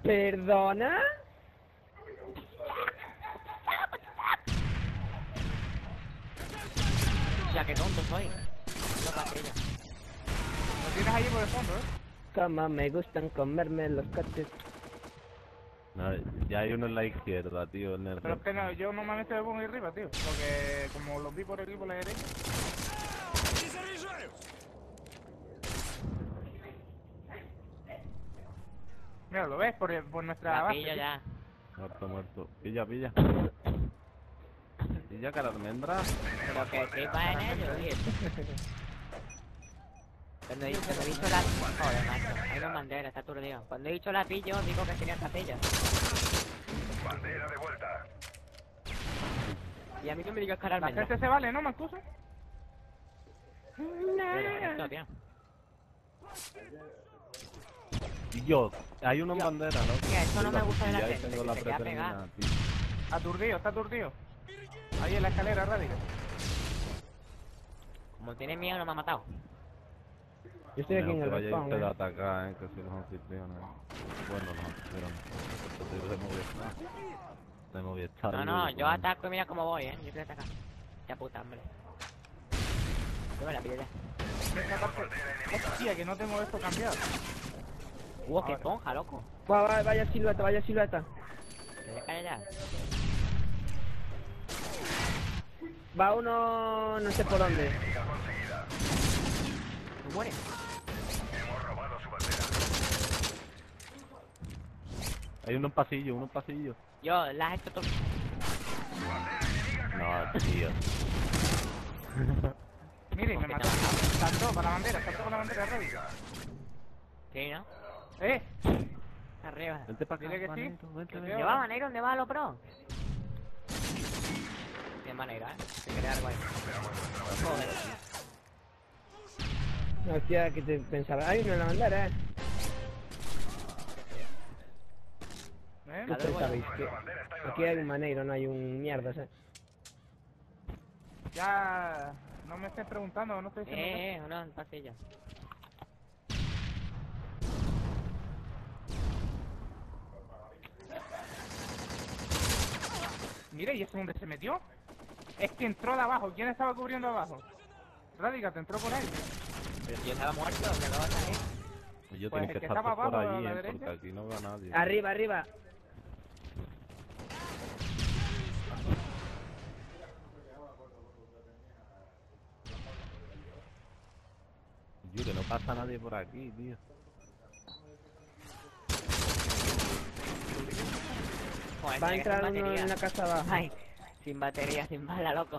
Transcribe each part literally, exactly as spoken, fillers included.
¿Perdona? Ya, qué tonto soy. No patilla. Lo tienes ahí por el fondo, ¿eh? Como me gustan comerme los coches. No, ya hay uno en la izquierda, tío, en el... Pero es que no, yo normalmente me pongo ahí arriba, tío. Porque como los vi por aquí por la derecha. Mira, ¿lo ves? Por, por nuestra La base. pillo tío. ya. Muerto, muerto. Pilla, pilla. Pilla, cara almendra. Pero que flipa en ello, tío. Cuando he dicho, cuando he dicho la... Joder, macho. Hay dos banderas, está aturdido. Cuando he dicho la pillo, digo que sería capilla. Bandera de vuelta. Y a mí no me digas cara La almendra. gente se vale, ¿no, Mancuso? Pero esto, tío. Y yo, hay uno en Yo. bandera, ¿no? Mira, eso no me gusta de la Y ahí gente, tengo que la se queda preterminada, pegado. tío. Aturdido, está aturdido. Ahí en la escalera, radical. Como tiene miedo, no me ha matado. Yo estoy aquí en Mejor el que vaya respawn, usted a eh. atacar, eh, que soy los anfitriones. Bueno, los anfitriones. Estoy de Movistar. De Movistar. No, digo no, yo, yo pues. ataco y mira cómo voy, eh. Yo quiero atacar. Ya puta, hombre. Yo me la pillo ya. Esta parte. Hostia, que no tengo esto cambiado. Uh, qué Ahora. esponja, loco. Va, va, vaya silueta, vaya silueta. ¿Te deja ya? Va uno, no sé por dónde. Enemiga conseguida. ¿Tú mueres? Hemos robado su bandera. Hay uno en pasillo, uno en pasillo. Yo, las he hecho todo. No, tío. Mire, me mató. Saltó para la bandera, saltó para la bandera, radical. Sí, ¿no? ¡Eh! Arriba. Vente para acá, Dile que sí. Manito, vente, Que vente. veo. ¿Dónde va, Maneiro? ¿Dónde va lo pro? Bien, Maneiro, ¿eh? Se quiere algo ahí. Joder. Hostia, que te pensaba. Hay uno en la bandera, eh. ¿Eh? ¿Qué pensabais? Que aquí hay un maneiro, no hay un mierda, eh. Ya... No me estés preguntando, no estoy diciendo Eh, eh, uno en pasillo. Mire, ¿y ese dónde se metió? Es que entró de abajo. ¿Quién estaba cubriendo abajo? Radical, te entró por ahí. Pero si yo estaba muerto, que acabo de salir. Pues yo Pues tengo el que que estar estaba por abajo, a allí, la eh, derecha. porque aquí no va nadie. Arriba, arriba. Yo, que no pasa nadie por aquí, tío. Joder, Va a tiene que ser entrar uno batería. en la casa abajo. Ay, sin batería, sin bala, loco.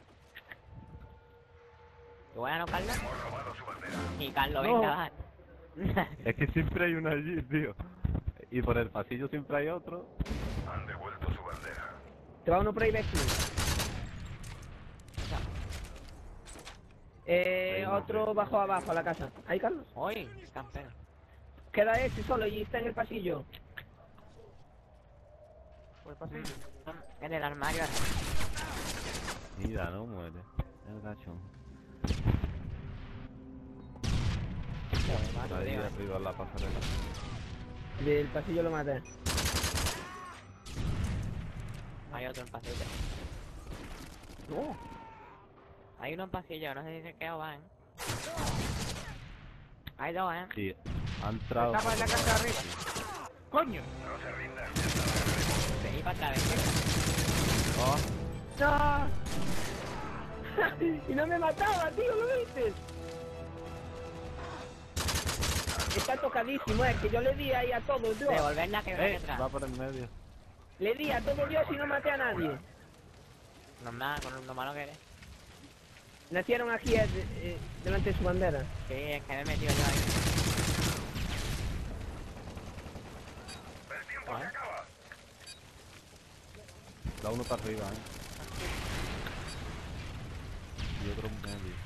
¿Te voy a no, Carlos? Hemos robado su bandera. Y Carlos, No. venga, va. Es que siempre hay uno allí, tío. Y por el pasillo siempre hay otro. Han devuelto su bandera. Te va uno por ahí, Becky. Eh, Ahí no, otro sí. bajo abajo a la casa. ¿Ahí, Carlos? Uy, campeón. Queda ese solo y está en el pasillo. Por el pasillo. En el armario. Mira, no muere. El gachón. Por ahí arriba en la pasarela. Del pasillo lo maté. Hay otro en pasillo. No. Hay uno en pasillo, no sé si se queda o va, ¿eh? Hay dos, ¿eh? Sí, ha entrado. Estaba en la casa de arriba. ¡Coño! No se rindan. Vení para atrás, vení. Oh, ¡No! Y no me mataba, tío, ¿lo viste? Está tocadísimo, es que yo le di ahí a todos, Dios. Devolverla que viene eh, atrás. va por el medio. Le di a todo Dios y no maté a nadie. No nada, con lo malo que eres. Nacieron aquí eh, eh, delante de su bandera. Sí, es que me he metido yo ahí. El tiempo Ah. se acaba. Da uno para arriba, eh. Y otro en medio.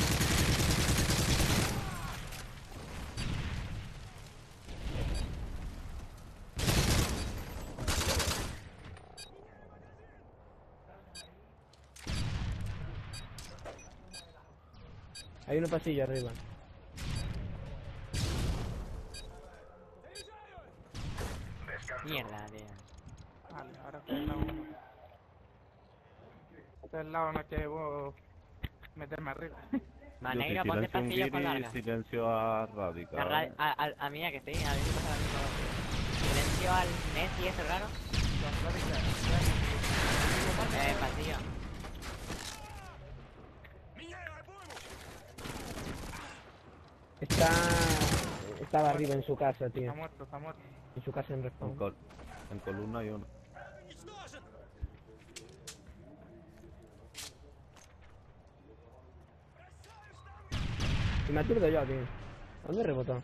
Hay uno pasillo arriba. Mierda, tío. Vale, ahora estoy al lado uno. Este es el lado en el que debo meterme arriba. Maneiro, Yo ponte silencio un pasillos con guiri y larga. silencio a Radical. A, ra- a, a, a mí, a que sí, a mí me pasa lo mismo. Silencio al Messi, ese raro. Eh, pasillo. Está... Estaba arriba en su casa, Está tío. muerto, está muerto. En su casa en En, respawn. col en columna hay uno. Y me aturdo yo, tío. ¿Dónde rebotó?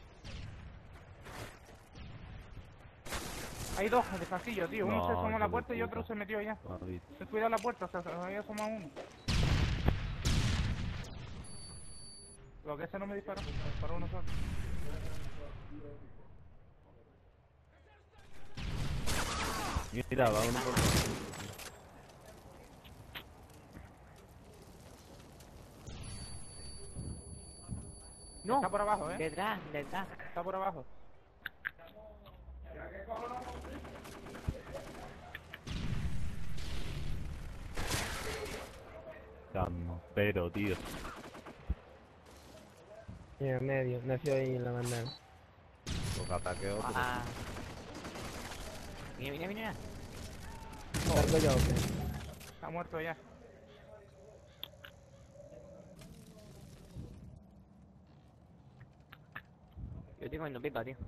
Hay dos en el pasillo, tío. Uno No, se asomó a hijo la de puerta y otro puta. se metió allá. Ah, viste. Ten cuidado la puerta, se había asomado uno. Lo que ese no me disparó, me disparó uno solo. Mira, va uno por... No, Está por abajo, eh. detrás, detrás. Está por abajo. Pero, tío. En el medio, nació ahí en la bandera. Los ataques otros. Ah. Mira, mira, mira. ¿Cargo yo o qué? Está muerto ya. Yo estoy comiendo pipa, tío.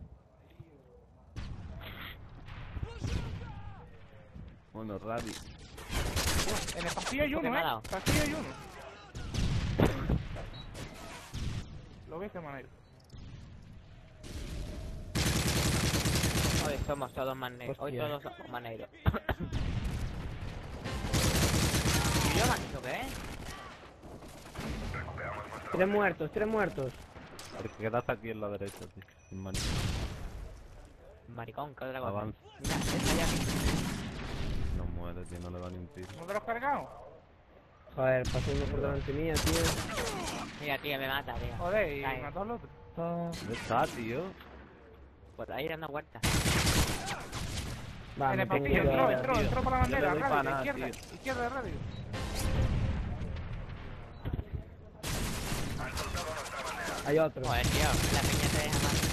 Bueno, Radi. En el pasillo hay ¿Qué me uno, ha eh. dado? Pasillo hay uno. Lo viste, Maneiro. Hoy somos todos maneiros. Hoy Hostia. todos somos maneiros. ¿Y yo, manito, qué es? Tres muertos, tres muertos. Te quedas aquí en la derecha, tío. Sin mani. Maricón, qué otra cosa. Avanza. Mira, está ya aquí. No muere, tío, no le da ni un tiro. ¿No te lo has cargado? Joder, pasó uno por delante mía, tío. Mira, tío, me mata, tío. Joder, y Cae. mató al otro. ¿Dónde está, tío? Por ahí dando vueltas. Va, En me el tengo pasillo que entró, ir. entró, tío. entró por la Yo le bandera, doy pa' radio, nada, izquierda, tío. izquierda de radio. Hay otro. Joder, tío, la piña te deja mal.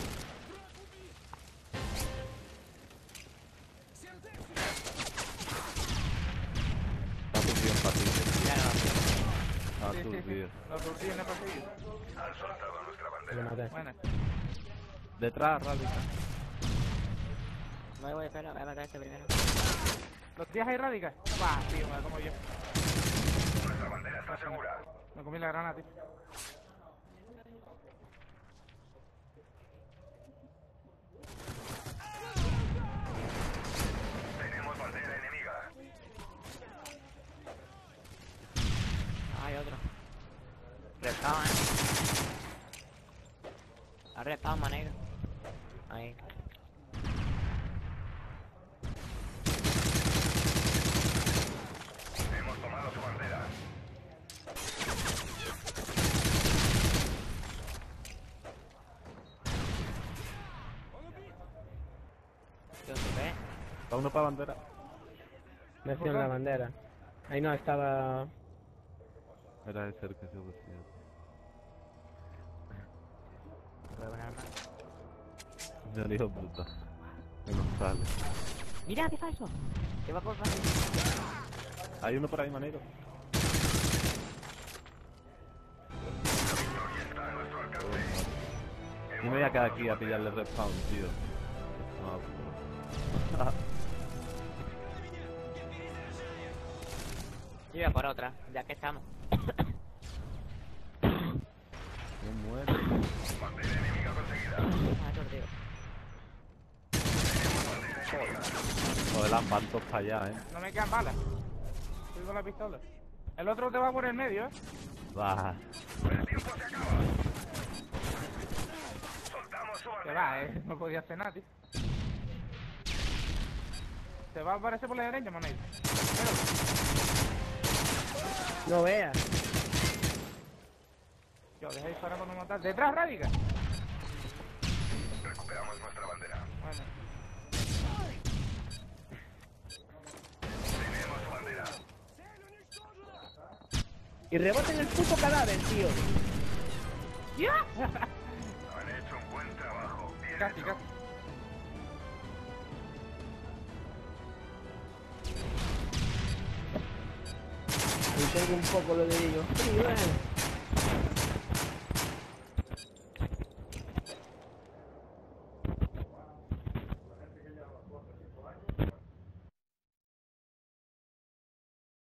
Está turbido en pasillo. Ya no, tío. Está Sí, sí, sí. turbido. Lo aturdí en el pasillo. Han soltado nuestra Lo bandera. maté. Bueno, Detrás, Radical. No voy a esperar, voy a matar a este primero. ¿los días hay radical? Va, tío, me la como yo. Nuestra bandera está segura. Me comí la granada, tío. Tenemos bandera enemiga. Hay otro. Respawn, eh. Ha respawn, manero. Ahí. Hemos tomado su bandera. Yo supe. Está uno para bandera. Nació en la bandera. Ahí no, estaba... Era ese el que se decía. Voy a poner arma. Ya le dijo puta. Que no sale. Mira, qué falso. Que va por fácil. Hay uno por ahí, manero. Yo me voy a quedar aquí a pillarle respawn, tío. No, Yo voy a por otra, ya que estamos. no muere. Bandera enemiga conseguida. Ah, tordido. Joder, las bandos para allá, eh. No me quedan balas. Estoy con la pistola. El otro te va por el medio, eh. Va. El tiempo se acaba. Soltamos su Que bandera. va, eh. No podía hacer nada, tío. Te va a aparecer por la derecha, Maneiro. No veas. Yo, deja de disparar para no matar. ¡Detrás, radical! Recuperamos nuestra bandera. Bueno. Y rebota en el puto cadáver, tío. ¡Ya! Han hecho un buen trabajo. Bien Casi, hecho. casi. Y tengo un poco lo de ellos. Sí, bueno.